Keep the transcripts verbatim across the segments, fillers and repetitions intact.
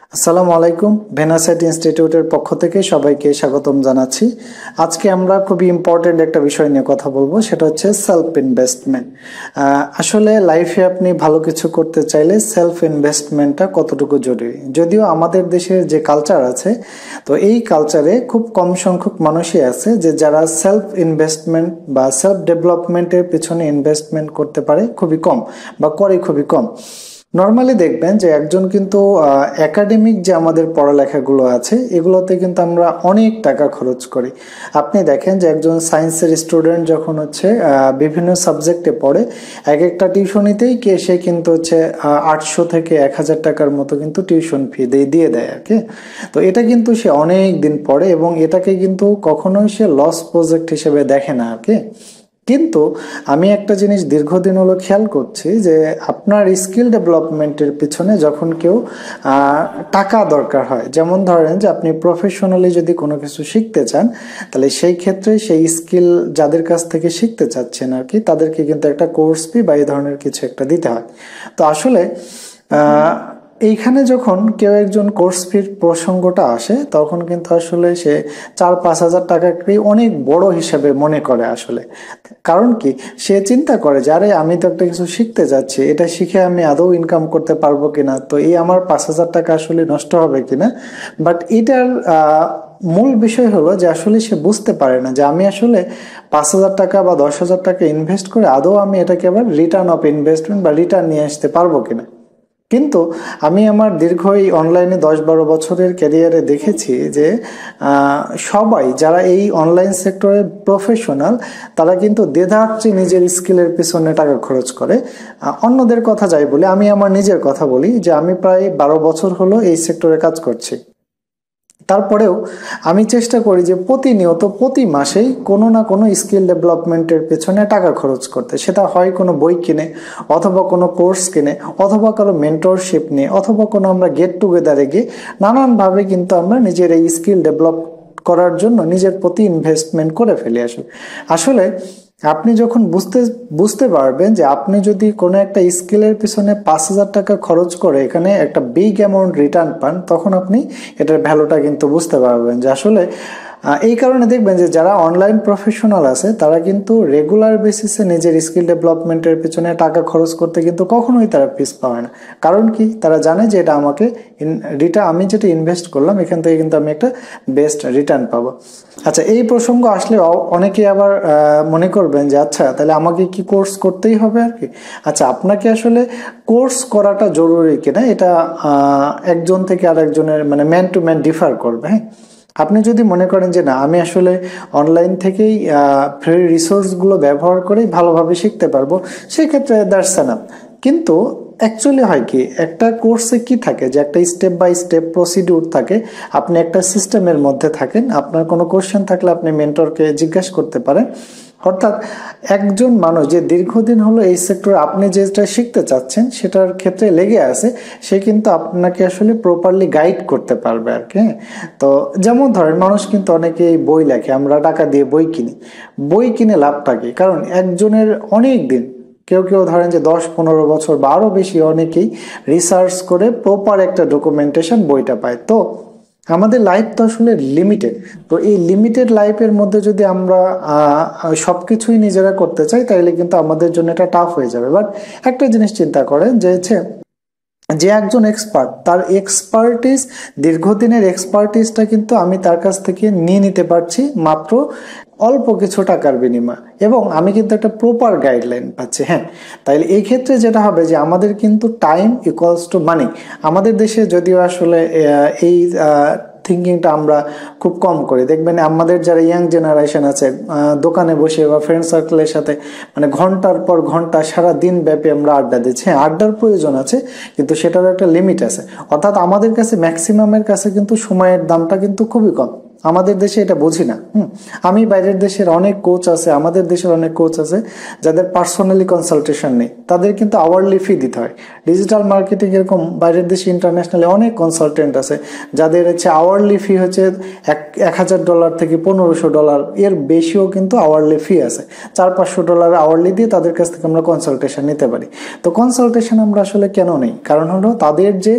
আসসালামু আলাইকুম। ভেনাসাইট ইনস্টিটিউটের পক্ষ থেকে সবাইকে স্বাগতম জানাচ্ছি। আজকে আমরা খুবই ইম্পর্টেন্ট একটা বিষয় নিয়ে কথা বলবো, সেটা হচ্ছে সেলফ ইনভেস্টমেন্ট। আসলে লাইফে আপনি ভালো কিছু করতে চাইলে সেলফ ইনভেস্টমেন্টটা কতটুকু জরুরি। যদিও আমাদের দেশের যে কালচার আছে, তো এই কালচারে খুব কম সংখ্যক মানুষই আছে যে যারা সেলফ ইনভেস্টমেন্ট বা সেলফ ডেভেলপমেন্টের পেছনে ইনভেস্টমেন্ট করতে পারে খুবই কম বা করে খুবই কম। নর্মালি দেখবেন যে একজন কিন্তু একাডেমিক যে আমাদের পড়ালেখাগুলো আছে এগুলোতে কিন্তু আমরা অনেক টাকা খরচ করি। আপনি দেখেন যে একজন সায়েন্সের স্টুডেন্ট যখন হচ্ছে বিভিন্ন সাবজেক্টে পড়ে, এক একটা টিউশনিতেই কে সে কিন্তু হচ্ছে আটশো থেকে এক হাজার টাকার মতো কিন্তু টিউশন ফি দিয়ে দিয়ে দেয় আর কি। তো এটা কিন্তু সে অনেক দিন পড়ে এবং এটাকে কিন্তু কখনোই সে লস প্রজেক্ট হিসেবে দেখে না আর কি। কিন্তু আমি একটা জিনিস দীর্ঘদিন হলো খেয়াল করছি যে আপনার স্কিল ডেভেলপমেন্টের পিছনে যখন কেউ টাকা দরকার হয়, যেমন ধরেন যে আপনি প্রফেশনালি যদি কোনো কিছু শিখতে চান, তাহলে সেই ক্ষেত্রে সেই স্কিল যাদের কাছ থেকে শিখতে চাচ্ছেন আর কি, তাদেরকে কিন্তু একটা কোর্স ফি বা এই ধরনের কিছু একটা দিতে হয়। তো আসলে আহ এইখানে যখন কেউ একজন কোর্স ফির প্রসঙ্গটা আসে, তখন কিন্তু আসলে সে চার পাঁচ হাজার টাকাকে অনেক বড় হিসেবে মনে করে আসলে। কারণ কি, সে চিন্তা করে যে আরে আমি তো একটা কিছু শিখতে যাচ্ছি, এটা শিখে আমি আদৌ ইনকাম করতে পারবো কিনা, তো এই আমার পাঁচ হাজার টাকা আসলে নষ্ট হবে কিনা। বাট এটার মূল বিষয় হলো যে আসলে সে বুঝতে পারে না যে আমি আসলে পাঁচ হাজার টাকা বা দশ হাজার টাকা ইনভেস্ট করে আদৌ আমি এটাকে আবার রিটার্ন অফ ইনভেস্টমেন্ট বা রিটার্ন নিয়ে আসতে পারবো কিনা। কিন্তু আমি আমার দীর্ঘ এই অনলাইনে দশ বারো বছরের ক্যারিয়ারে দেখেছি যে সবাই যারা এই অনলাইন সেক্টরে প্রফেশনাল, তারা কিন্তু দ্বিধার্থে নিজের স্কিলের পিছনে টাকা খরচ করে। অন্যদের কথা যাই বলি, আমি আমার নিজের কথা বলি যে আমি প্রায় বারো বছর হলো এই সেক্টরে কাজ করছি। তারপরেও আমি চেষ্টা করি যে প্রতিনিয়ত প্রতি মাসেই কোনো না কোনো স্কিল ডেভেলপমেন্টের পেছনে টাকা খরচ করতে। সেটা হয় কোনো বই কিনে, অথবা কোনো কোর্স কিনে, অথবা কারো মেন্টরশিপ নিয়ে, অথবা কোনো আমরা গেট টুগেদারে গিয়ে নানানভাবে কিন্তু আমরা নিজের এই স্কিল ডেভেলপ করার জন্য নিজের প্রতি ইনভেস্টমেন্ট করে ফেলি। আসলে আসলে আপনি যখন বুঝতে বুঝতে পারবেন যে আপনি যদি কোনো একটা স্কিলের পিছনে পাঁচ হাজার টাকা খরচ করে এখানে একটা বিগ অ্যামাউন্ট রিটার্ন পান, তখন আপনি এটার ভ্যালুটা কিন্তু বুঝতে পারবেন। যে আসলে এই কারণে দেখবেন যে যারা অনলাইন প্রফেশনাল আছে তারা কিন্তু রেগুলার বেসিসে নিজের স্কিল ডেভেলপমেন্টের পিছনে টাকা খরচ করতে কিন্তু কখনোই তারা পিস পায় না। কারণ কি, তারা জানে যে এটা আমাকে রিটার্ন, আমি যেটা ইনভেস্ট করলাম এখান থেকে কিন্তু আমি একটা বেস্ট রিটার্ন পাবো। আচ্ছা, এই প্রসঙ্গ আসলে অনেকে আবার মনে করবেন যে আচ্ছা তাহলে আমাকে কি কোর্স করতেই হবে আর কি। আচ্ছা, আপনাকে আসলে কোর্স করাটা জরুরি কিনা এটা একজন থেকে আরেকজনের মানে ম্যান টু ম্যান ডিফার করবে। হ্যাঁ, আপনি যদি মনে করেন যে না আমি আসলে অনলাইন থেকেই ফ্রি রিসোর্সগুলো ব্যবহার করেই ভালোভাবে শিখতে পারবো, সেক্ষেত্রে দ্যাটস এনাফ। কিন্তু অ্যাকচুয়ালি হয় কি, একটা কোর্সে কি থাকে যে একটা স্টেপ বাই স্টেপ প্রসিডিউর থাকে, আপনি একটা সিস্টেমের মধ্যে থাকেন, আপনার কোনো কোশ্চেন থাকলে আপনি মেন্টরকে জিজ্ঞাসা করতে পারেন। অর্থাৎ একজন মানুষ যে দীর্ঘদিন হলো এই সেক্টরে আপনি যেটা শিখতে চাচ্ছেন সেটার ক্ষেত্রে লেগে আছে, সে কিন্তু আপনাকে আসলে প্রপারলি গাইড করতে পারবে আর কি। তো যেমন ধরেন মানুষ কিন্তু অনেকেই বই লেখে, আমরা টাকা দিয়ে বই কিনি। বই কিনে লাভটা কি? কারণ একজনের অনেক দিন, কেউ কেউ ধরেন যে দশ পনেরো বছর বা আরও বেশি অনেকেই রিসার্চ করে প্রপার একটা ডকুমেন্টেশন বইটা পায়। তো আমাদের লাইফ তো আসলে লিমিটেড। তো এই লিমিটেড লাইফের মধ্যে যদি আমরা সব কিছুই নিজেরা করতে চাই, তাহলে কিন্তু আমাদের জন্য এটা টাফ হয়ে যাবে। বাট একটা জিনিস চিন্তা করেন যে হচ্ছে যে একজন এক্সপার্ট, তার এক্সপার্টিস, দীর্ঘদিনের এক্সপার্টিসটা কিন্তু আমি তার কাছ থেকে নিয়ে নিতে পারছি মাত্র অল্প কিছু টাকার বিনিময়, এবং আমি কিন্তু একটা প্রপার গাইডলাইন পাচ্ছি। হ্যাঁ, তাইলে এই ক্ষেত্রে যেটা হবে যে আমাদের কিন্তু টাইম ইকুয়ালস টু মানি। আমাদের দেশে যদিও আসলে এই থিঙ্কিংটা আমরা খুব কম করি। দেখবেন আমাদের যারা ইয়াং জেনারেশন আছে, দোকানে বসে বা ফ্রেন্ড সার্কেলের সাথে মানে ঘন্টার পর ঘন্টা সারা দিন ব্যাপী আমরা আড্ডা দিচ্ছি। হ্যাঁ, আড্ডার প্রয়োজন আছে, কিন্তু সেটারও একটা লিমিট আছে। অর্থাৎ আমাদের কাছে ম্যাক্সিমামের কাছে কিন্তু সময়ের দামটা কিন্তু খুবই কম। আমাদের দেশে এটা বুঝি না। হুম আমি বাইরের দেশের অনেক কোচ আছে, আমাদের দেশের অনেক কোচ আছে যাদের পার্সোনালি কনসালটেশন নেই, তাদের কিন্তু আওয়ারলি ফি দিতে হয়। ডিজিটাল মার্কেটিং এরকম বাইরের দেশে ইন্টারন্যাশনালি অনেক কনসালটেন্ট আছে যাদের হচ্ছে আওয়ারলি ফি হচ্ছে এক এক হাজার ডলার থেকে পনেরোশো ডলার, এর বেশিও কিন্তু আওয়ারলি ফি আছে। চার পাঁচশো ডলার আওয়ারলি দিয়ে তাদের কাছ থেকে আমরা কনসালটেশন নিতে পারি। তো কনসালটেশন আমরা আসলে কেন নেই? কারণ হলো তাদের যে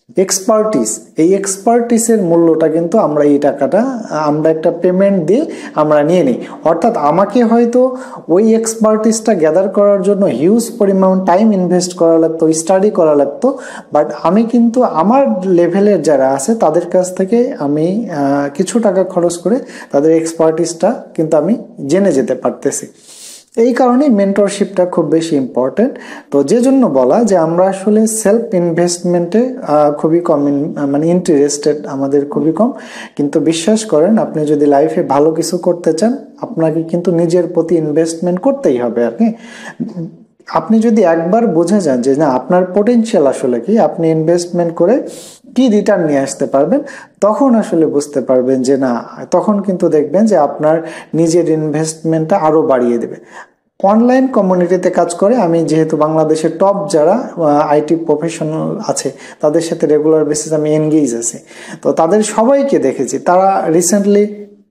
এক্সপার্টিস, এই এক্সপার্টিসের মূল্যটা কিন্তু আমরা এই টাকাটা আমরা একটা পেমেন্ট দিয়ে আমরা নিয়ে নিই। অর্থাৎ আমাকে হয়তো ওই এক্সপার্টিসটা গ্যাদার করার জন্য হিউজ পরিমাণ টাইম ইনভেস্ট করা লাগতো, স্টাডি করা লাগতো, বাট আমি কিন্তু আমার লেভেলের যারা আছে তাদের কাছ থেকে আমি কিছু টাকা খরচ করে তাদের এক্সপার্টিসটা কিন্তু আমি জেনে যেতে পারতেছি। এই কারণেই মেন্টরশিপটা খুব বেশি ইম্পর্টেন্ট। তো যে জন্য বলা যে আমরা আসলে সেলফ ইনভেস্টমেন্টে খুবই কম মানে ইন্টারেস্টেড, আমাদের খুবই কম। কিন্তু বিশ্বাস করেন, আপনি যদি লাইফে ভালো কিছু করতে চান আপনাকে কিন্তু নিজের প্রতি ইনভেস্টমেন্ট করতেই হবে আর কি। আপনি যদি একবার বুঝে যান যে না আপনার পোটেনশিয়াল আসলে কি, আপনি ইনভেস্টমেন্ট করে কি রিটার্ন নিয়ে আসতে পারবেন, তখন আসলে বুঝতে পারবেন যে না, তখন কিন্তু দেখবেন যে আপনার নিজের ইনভেস্টমেন্টটা আরো বাড়িয়ে দেবে। অনলাইন কমিউনিটিতে কাজ করে আমি, যেহেতু বাংলাদেশের টপ যারা আইটি প্রফেশনাল আছে তাদের সাথে রেগুলার বেসিস আমি এনগেজ আছি, তো তাদের সবাইকে দেখেছি। তারা রিসেন্টলি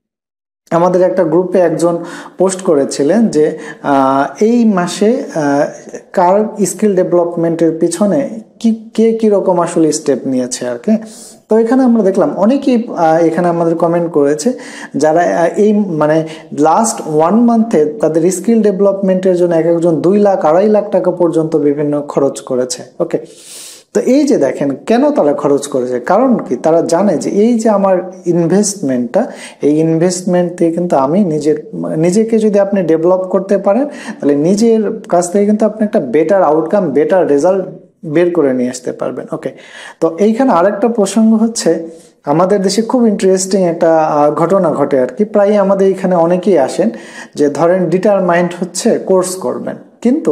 আমাদের একটা গ্রুপে একজন পোস্ট করেছিলেন যে এই মাসে কার স্কিল ডেভেলপমেন্টের পিছনে কি কে কীরকম আসলে স্টেপ নিয়েছে আর কি। তো এখানে আমরা দেখলাম অনেকেই এখানে আমাদের কমেন্ট করেছে যারা এই মানে লাস্ট ওয়ান মান্থে তাদের স্কিল ডেভেলপমেন্টের জন্য এক একজন দুই লাখ আড়াই লাখ টাকা পর্যন্ত বিভিন্ন খরচ করেছে। ওকে, তো এই যে দেখেন কেন তারা খরচ করেছে, কারণ কি তারা জানে যে এই যে আমার ইনভেস্টমেন্টটা, এই ইনভেস্টমেন্ট দিয়ে কিন্তু আমি নিজের নিজেকে যদি আপনি ডেভেলপ করতে পারেন তাহলে নিজের কাছ থেকে কিন্তু আপনি একটা বেটার আউটকাম, বেটার রেজাল্ট বের করে নিয়ে আসতে পারবেন। ওকে, তো এইখানে আরেকটা প্রসঙ্গ হচ্ছে আমাদের দেশে খুব ইন্টারেস্টিং একটা ঘটনা ঘটে আর কি। প্রায় আমাদের এখানে অনেকেই আসেন যে ধরেন ডিটারমাইন্ড হচ্ছে কোর্স করবেন, কিন্তু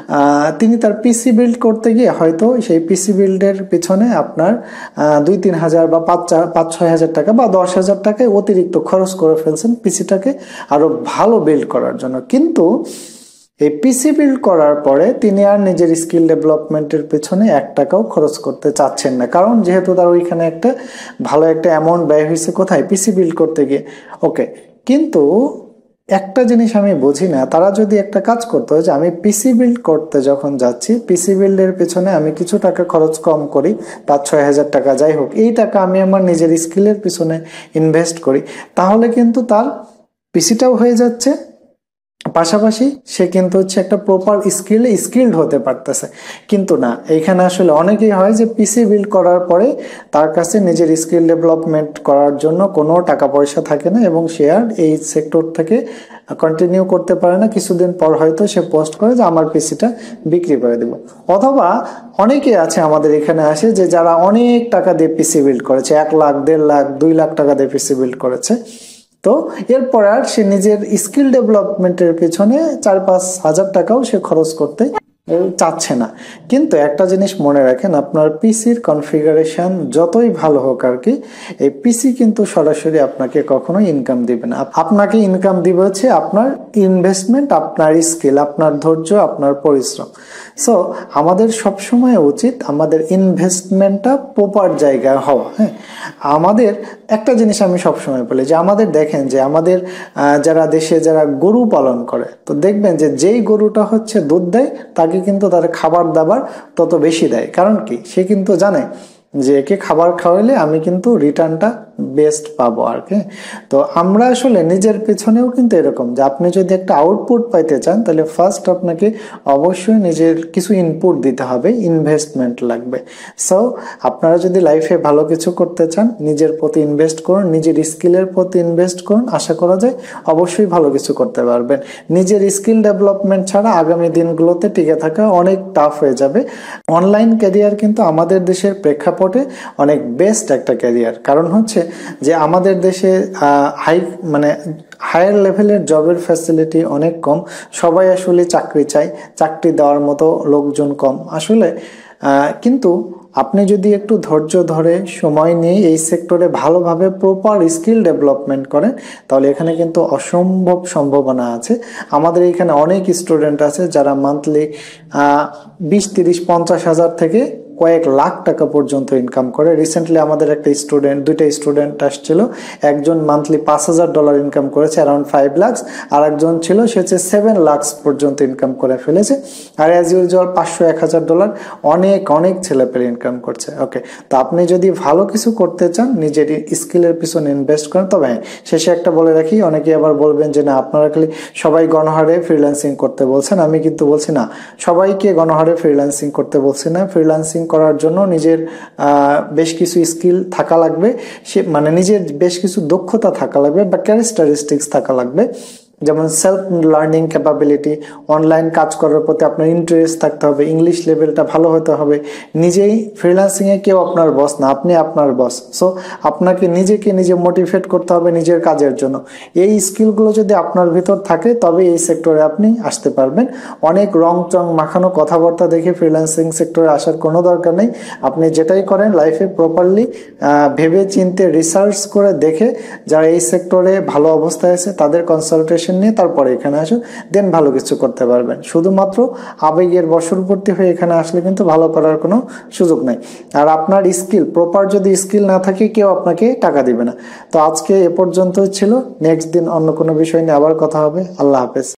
তিনি তার পিসি বিল্ড করতে গিয়ে হয়তো সেই পিসি বিল্ডের পিছনে আপনার দুই তিন হাজার বা পাঁচ পাঁচ ছয় হাজার টাকা বা দশ হাজার টাকায় অতিরিক্ত খরচ করে ফেলছেন পিসিটাকে আরো ভালো বিল্ড করার জন্য। কিন্তু এই পিসি বিল্ড করার পরে তিনি আর নিজের স্কিল ডেভেলপমেন্টের পেছনে এক টাকাও খরচ করতে চাচ্ছেন না, কারণ যেহেতু তার ওইখানে একটা ভালো একটা অ্যামাউন্ট ব্যয় হয়েছে কোথায়, পিসি বিল্ড করতে গিয়ে। ওকে, কিন্তু একটা জিনিস আমি বুঝি না, তারা যদি একটা কাজ করতে হয় যে আমি পিসি বিল্ড করতে যখন যাচ্ছি, পিসি বিল্ডের পেছনে আমি কিছু টাকা খরচ কম করি, পাঁচ ছয় হাজার টাকা যাই হোক, এই টাকা আমি আমার নিজের স্কিলের পিছনে ইনভেস্ট করি, তাহলে কিন্তু তার পিসিটাও হয়ে যাচ্ছে, পাশাপাশি সে কিন্তু হচ্ছে একটা প্রপার স্কিলে স্কিলড হতে পারতেছে। কিন্তু না, এইখানে আসলে অনেকেই হয় যে পিসি বিল্ড করার পরে তার কাছে নিজের স্কিল ডেভেলপমেন্ট করার জন্য কোনো টাকা পয়সা থাকে না এবং সে আর এই সেক্টর থেকে কন্টিনিউ করতে পারে না। কিছুদিন পর হয়তো সে পোস্ট করে যে আমার পিসিটা বিক্রি করে দেব। অথবা অনেকে আছে আমাদের এখানে আসে যে যারা অনেক টাকা দিয়ে পিসি বিল্ড করেছে, এক লাখ দেড় লাখ দুই লাখ টাকা দিয়ে পিসি বিল্ড করেছে, তো এরপর আর সে নিজের স্কিল ডেভেলপমেন্টের পেছনে চার পাঁচ হাজার টাকাও সে খরচ করতে চাচ্ছে না। কিন্তু একটা জিনিস মনে রাখেন, আপনার পিসির কনফিগারেশন যতই ভালো হোক আর কি, এই পিসি কিন্তু সরাসরি আপনাকে কখনো ইনকাম দিবে না। আপনাকে ইনকাম দিবে হচ্ছে আপনার ইনভেস্টমেন্ট, আপনার স্কিল, আপনার ধৈর্য, আপনার পরিশ্রম। সো আমাদের সবসময় উচিত আমাদের ইনভেস্টমেন্টটা প্রপার জায়গায় হওয়া। হ্যাঁ, আমাদের একটা জিনিস আমি সবসময় বলি যে আমাদের দেখেন যে আমাদের যারা দেশে যারা গরু পালন করে, তো দেখবেন যে যেই গরুটা হচ্ছে দুধ দেয় তাকে কিন্তু তার খাবার দাবার তত বেশি দেয়। কারণ কি, সে কিন্তু জানে যে একে খাবার খাওয়াইলে আমি কিন্তু রিটার্নটা বেস্ট পাবো আর কি। তো আমরা আসলে নিজের পেছনেও কিন্তু এরকম যে আপনি যদি একটা আউটপুট পাইতে চান তাহলে ফার্স্ট আপনাকে অবশ্যই নিজের কিছু ইনপুট দিতে হবে, ইনভেস্টমেন্ট লাগবে। সো আপনারা যদি লাইফে ভালো কিছু করতে চান নিজের প্রতি ইনভেস্ট করুন, নিজের স্কিলের প্রতি ইনভেস্ট করুন, আশা করা যায় অবশ্যই ভালো কিছু করতে পারবেন। নিজের স্কিল ডেভেলপমেন্ট ছাড়া আগামী দিনগুলোতে টিকে থাকা অনেক টাফ হয়ে যাবে। অনলাইন ক্যারিয়ার কিন্তু আমাদের দেশের প্রেক্ষাপটে অনেক বেস্ট একটা ক্যারিয়ার, কারণ হচ্ছে যে আমাদের দেশে হাই মানে হায়ার লেভেলের জবের ফ্যাসিলিটি অনেক কম। সবাই আসলে চাকরি চায়, চাকরি দেওয়ার মতো লোকজন কম আসলে। কিন্তু আপনি যদি একটু ধৈর্য ধরে সময় নিয়ে এই সেক্টরে ভালোভাবে প্রপার স্কিল ডেভেলপমেন্ট করেন তাহলে এখানে কিন্তু অসম্ভব সম্ভাবনা আছে। আমাদের এখানে অনেক স্টুডেন্ট আছে যারা মান্থলি বিশ তিরিশ পঞ্চাশ হাজার থেকে কয়েক লাখ টাকা পর্যন্ত ইনকাম করে। রিসেন্টলি আমাদের একটা স্টুডেন্ট দুইটা স্টুডেন্ট আসছিল, একজন মান্থলি পাঁচ হাজার ডলার ইনকাম করেছে, অ্যারাউন্ড ফাইভ লাখস, আর একজন ছিল সে হচ্ছে সেভেন লাখস পর্যন্ত ইনকাম করে ফেলেছে। আর অ্যাজ ইউজুয়াল পাঁচশো এক হাজার ডলার অনেক অনেক ছেলেপেলে ইনকাম করছে। ওকে, তো আপনি যদি ভালো কিছু করতে চান, নিজের স্কিলের পিছনে ইনভেস্ট করেন, তবে হ্যাঁ শেষে একটা বলে রাখি, অনেকে আবার বলবেন যে না আপনারা খালি সবাই গণহারে ফ্রিল্যান্সিং করতে বলছেন। আমি কিন্তু বলছি না সবাইকে গণহারে ফ্রিল্যান্সিং করতে বলছি না। ফ্রিল্যান্সিং করার জন্য নিজের বেশ কিছু স্কিল থাকা লাগবে, সে মানে নিজের বেশ কিছু দক্ষতা থাকা লাগবে বা ক্যারেক্টারিস্টিক্স থাকা লাগবে। যেমন সেলফ লার্নিং ক্যাপাবিলিটি, অনলাইন কাজ করার প্রতি আপনার ইন্টারেস্ট থাকতে হবে, ইংলিশ লেভেলটা ভালো হতে হবে। নিজেই ফ্রিল্যান্সিংয়ে কেউ আপনার বস না, আপনি আপনার বস। সো আপনাকে নিজেকে নিজে মোটিভেট করতে হবে নিজের কাজের জন্য। এই স্কিলগুলো যদি আপনার ভিতর থাকে তবে এই সেক্টরে আপনি আসতে পারবেন। অনেক রং চং মাখানো কথাবার্তা দেখে ফ্রিল্যান্সিং সেক্টরে আসার কোনো দরকার নেই। আপনি যেটাই করেন লাইফে প্রপারলি ভেবে চিন্তে রিসার্চ করে দেখে যারা এই সেক্টরে ভালো অবস্থায় আছে তাদের কনসালটেশন নিয়ে তারপরে এখানে আসুন, দেন ভালো কিছু করতে পারবেন। শুধুমাত্র আবেগের বশবর্তী হয়ে এখানে আসলে কিন্তু ভালো করার কোনো সুযোগ নাই। আর আপনার স্কিল প্রপার যদি স্কিল না থাকে কেউ আপনাকে টাকা দিবে না। তো আজকে এ পর্যন্তই ছিল, নেক্সট দিন অন্য কোনো বিষয় নিয়ে আবার কথা হবে। আল্লাহ হাফেজ।